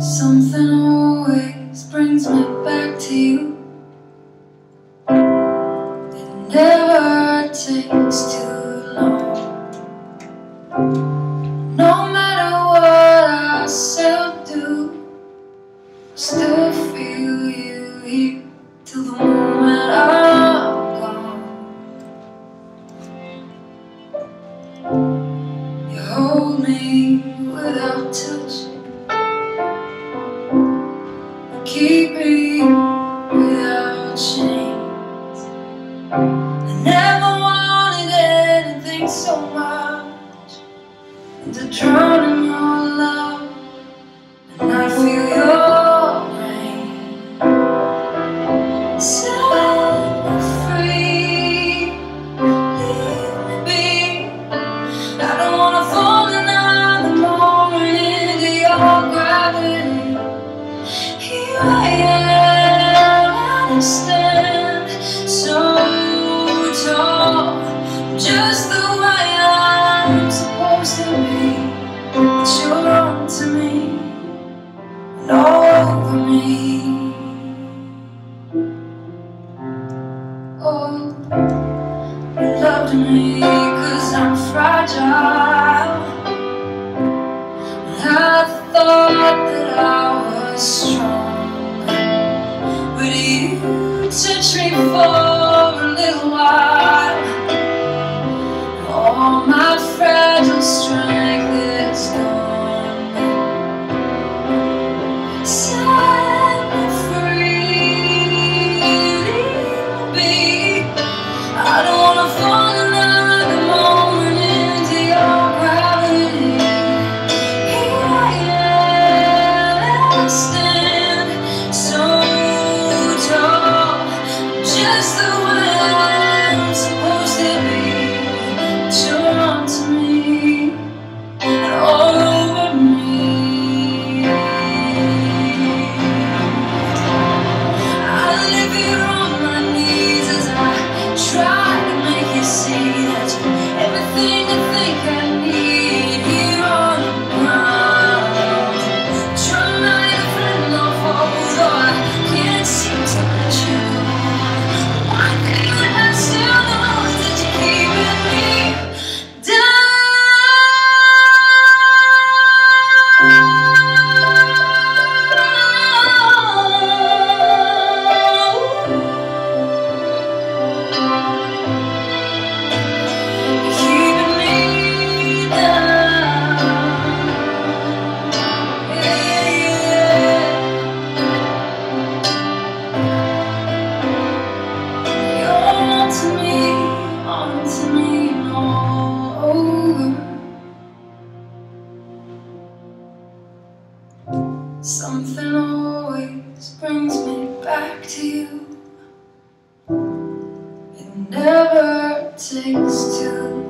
Something always brings me back to you. It never takes too long. No matter what I say or do, I still feel you here till the moment I'm gone. You hold me without touch, keep me without chains. I never wanted anything so much than to drown in your love and not feel your rain. Set me free, leave me be. I don't wanna fall another moment into your gravity. Here I am, and I stand so tall, just the way I'm supposed to be. But you're on to me and all over me. Oh, you loved me 'cause I'm fragile. I thought that I was strong, but you touched me for a little while. All my fragile strength is gone. Set me free, leave me be. I don't wanna fall another moment into your gravity. Stand so tall, just the way I'm supposed to be. You're on to me and all over me. I live here on my knees as I try to make you see that you're everything I think I need here on the ground. Can't seem to let you go. One thing that I still know is that you're keeping me down. You're keeping me down. On to me and all over. Something always brings me back to you. It never takes two.